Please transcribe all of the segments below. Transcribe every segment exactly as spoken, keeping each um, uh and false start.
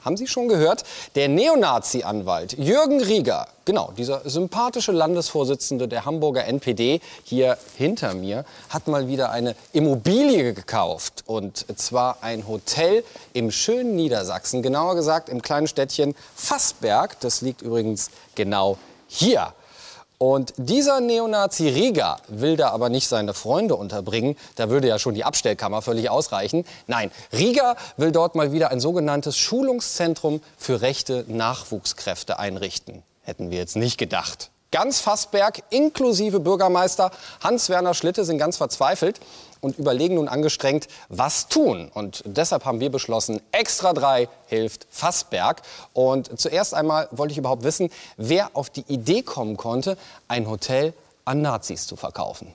haben Sie schon gehört? Der Neonazi-Anwalt Jürgen Rieger, genau, dieser sympathische Landesvorsitzende der Hamburger N P D, hier hinter mir, hat mal wieder eine Immobilie gekauft. Und zwar ein Hotel im schönen Niedersachsen, genauer gesagt im kleinen Städtchen Fassberg. Das liegt übrigens genau hier. Und dieser Neonazi Rieger will da aber nicht seine Freunde unterbringen. Da würde ja schon die Abstellkammer völlig ausreichen. Nein, Rieger will dort mal wieder ein sogenanntes Schulungszentrum für rechte Nachwuchskräfte einrichten. Hätten wir jetzt nicht gedacht. Ganz Fassberg, inklusive Bürgermeister Hans-Werner Schlitte, sind ganz verzweifelt und überlegen nun angestrengt, was tun. Und deshalb haben wir beschlossen, Extra drei hilft Fassberg. Und zuerst einmal wollte ich überhaupt wissen, wer auf die Idee kommen konnte, ein Hotel an Nazis zu verkaufen.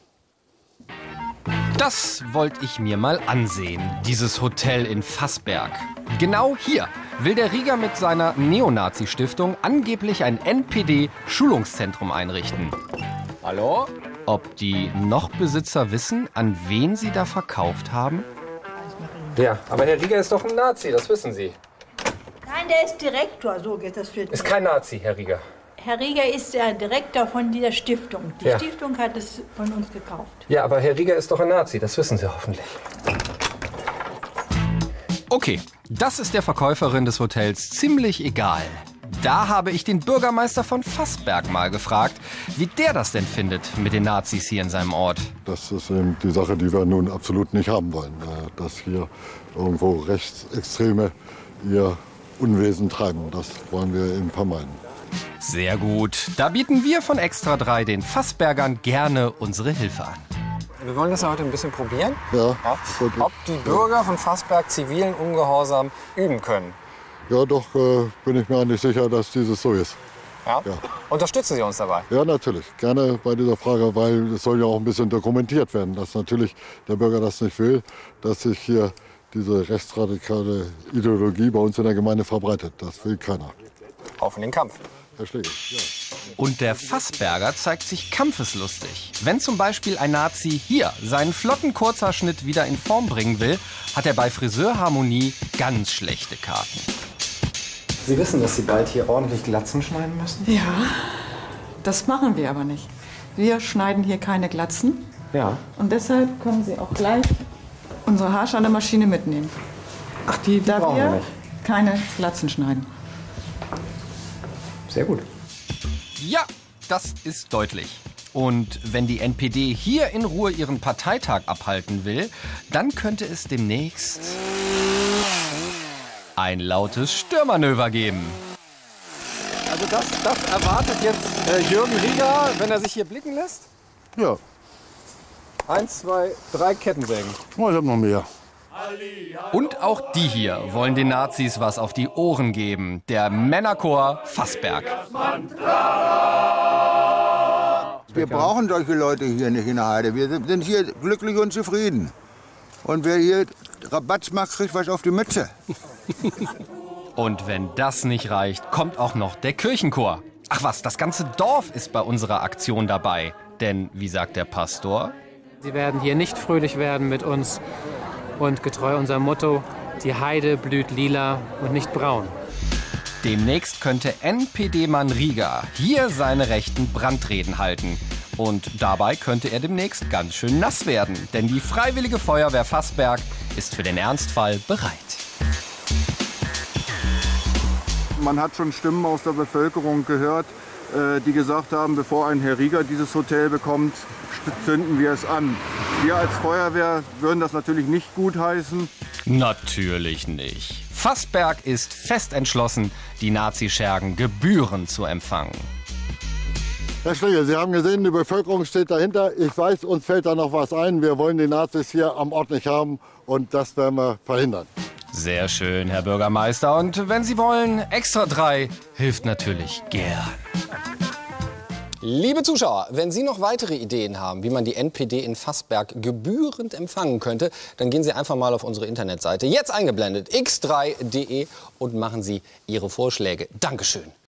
Das wollte ich mir mal ansehen, dieses Hotel in Fassberg. Genau hier will der Rieger mit seiner Neonazi-Stiftung angeblich ein N P D-Schulungszentrum einrichten. Hallo? Ob die Noch-Besitzer wissen, an wen sie da verkauft haben? Ja, aber Herr Rieger ist doch ein Nazi, das wissen Sie. Nein, der ist Direktor, so geht das für Ist kein Nazi, Herr Rieger. Herr Rieger ist der Direktor von dieser Stiftung. Die Ja. Stiftung hat es von uns gekauft. Ja, aber Herr Rieger ist doch ein Nazi, das wissen Sie hoffentlich. Okay, das ist der Verkäuferin des Hotels ziemlich egal. Da habe ich den Bürgermeister von Fassberg mal gefragt, wie der das denn findet mit den Nazis hier in seinem Ort. Das ist eben die Sache, die wir nun absolut nicht haben wollen. äh, Dass hier irgendwo Rechtsextreme ihr Unwesen treiben. Das wollen wir eben vermeiden. Sehr gut, da bieten wir von Extra drei den Fassbergern gerne unsere Hilfe an. Wir wollen das ja heute ein bisschen probieren. Ja, Ja. gut. Ob die Bürger von Fassberg zivilen Ungehorsam üben können. Ja, doch äh, bin ich mir eigentlich sicher, dass dieses so ist. Ja? Ja. Unterstützen Sie uns dabei? Ja, natürlich. Gerne bei dieser Frage, weil es soll ja auch ein bisschen dokumentiert werden, dass natürlich der Bürger das nicht will, dass sich hier diese rechtsradikale Ideologie bei uns in der Gemeinde verbreitet. Das will keiner. Auf in den Kampf. Herr Schlegel, ja. Und der Fassberger zeigt sich kampfeslustig. Wenn zum Beispiel ein Nazi hier seinen flotten Kurzhaarschnitt wieder in Form bringen will, hat er bei Friseur Harmonie ganz schlechte Karten. Sie wissen, dass Sie bald hier ordentlich Glatzen schneiden müssen? Ja, das machen wir aber nicht. Wir schneiden hier keine Glatzen. Ja. Und deshalb können Sie auch gleich unsere Haarschneidemaschine mitnehmen. Ach, die, die Da brauchen wir wir nicht. keine Glatzen schneiden. Sehr gut. Ja, das ist deutlich. Und wenn die N P D hier in Ruhe ihren Parteitag abhalten will, dann könnte es demnächst ein lautes Störmanöver geben. Also das, das erwartet jetzt äh, Jürgen Rieger, wenn er sich hier blicken lässt? Ja, Eins, zwei, drei Kettensägen. oh, ich habe noch mehr. Und auch die hier wollen den Nazis was auf die Ohren geben. Der Männerchor Fassberg. Wir brauchen solche Leute hier nicht in der Heide. Wir sind hier glücklich und zufrieden. Und wer hier Rabatz macht, kriegt was auf die Mütze. Und wenn das nicht reicht, kommt auch noch der Kirchenchor. Ach was, das ganze Dorf ist bei unserer Aktion dabei. Denn, wie sagt der Pastor? Sie werden hier nicht fröhlich werden mit uns und getreu unserem Motto, die Heide blüht lila und nicht braun. Demnächst könnte N P D-Mann Rieger hier seine rechten Brandreden halten. Und dabei könnte er demnächst ganz schön nass werden. Denn die Freiwillige Feuerwehr Fassberg ist für den Ernstfall bereit. Man hat schon Stimmen aus der Bevölkerung gehört, äh, die gesagt haben, bevor ein Herr Rieger dieses Hotel bekommt, zünden wir es an. Wir als Feuerwehr würden das natürlich nicht gutheißen. Natürlich nicht. Fassberg ist fest entschlossen, die Nazischergen gebührend zu empfangen. Herr Schlegel, Sie haben gesehen, die Bevölkerung steht dahinter. Ich weiß, uns fällt da noch was ein. Wir wollen die Nazis hier am Ort nicht haben und das werden wir verhindern. Sehr schön, Herr Bürgermeister. Und wenn Sie wollen, Extra drei hilft natürlich gern. Liebe Zuschauer, wenn Sie noch weitere Ideen haben, wie man die N P D in Fassberg gebührend empfangen könnte, dann gehen Sie einfach mal auf unsere Internetseite, jetzt eingeblendet, x drei punkt de, und machen Sie Ihre Vorschläge. Dankeschön.